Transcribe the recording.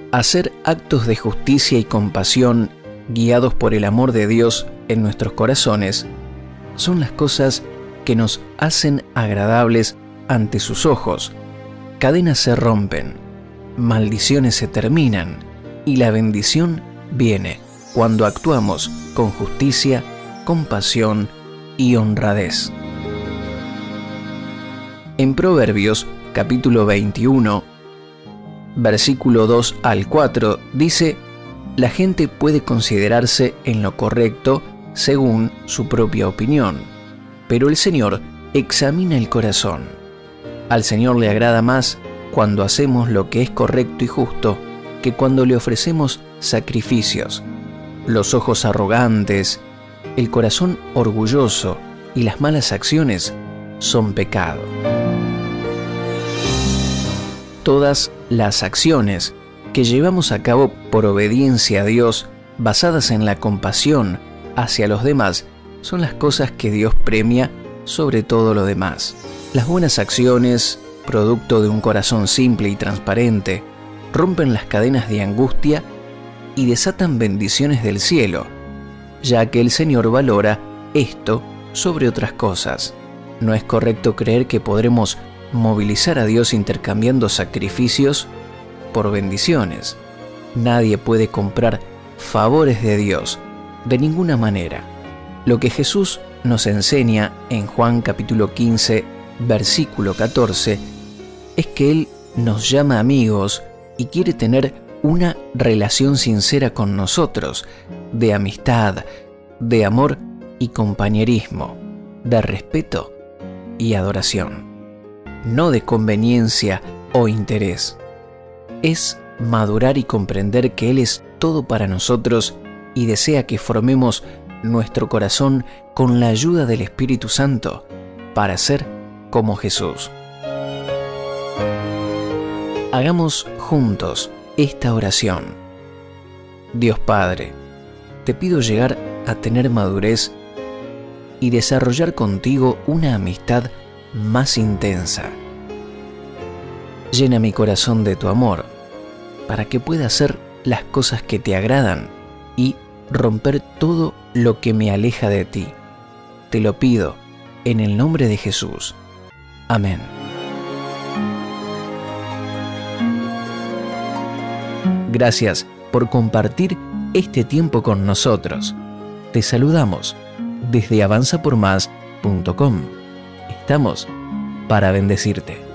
Hacer actos de justicia y compasión guiados por el amor de Dios en nuestros corazones son las cosas que nos hacen agradables ante sus ojos. Cadenas se rompen, maldiciones se terminan y la bendición viene cuando actuamos con justicia, compasión y honradez. En Proverbios, capítulo 21, versículo 2 al 4, dice: la gente puede considerarse en lo correcto según su propia opinión, pero el Señor examina el corazón. Al Señor le agrada más cuando hacemos lo que es correcto y justo que cuando le ofrecemos sacrificios. Los ojos arrogantes, el corazón orgulloso y las malas acciones son pecado. Todas las acciones que llevamos a cabo por obediencia a Dios, basadas en la compasión hacia los demás, son las cosas que Dios premia sobre todo lo demás. Las buenas acciones, producto de un corazón simple y transparente, rompen las cadenas de angustia y desatan bendiciones del cielo, ya que el Señor valora esto sobre otras cosas. No es correcto creer que podremos movilizar a Dios intercambiando sacrificios por bendiciones. Nadie puede comprar favores de Dios de ninguna manera. Lo que Jesús nos enseña en Juan capítulo 15, versículo 14, es que Él nos llama amigos y quiere tener una relación sincera con nosotros, de amistad, de amor y compañerismo, de respeto y adoración, no de conveniencia o interés. Es madurar y comprender que Él es todo para nosotros y desea que formemos nuestro corazón con la ayuda del Espíritu Santo para ser como Jesús. Hagamos juntos esta oración. Dios Padre, te pido llegar a tener madurez y desarrollar contigo una amistad más intensa. Llena mi corazón de tu amor para que pueda hacer las cosas que te agradan y romper todo lo que me aleja de ti. Te lo pido en el nombre de Jesús. Amén. Gracias por compartir este tiempo con nosotros. Te saludamos desde avanzapormás.com. Estamos para bendecirte.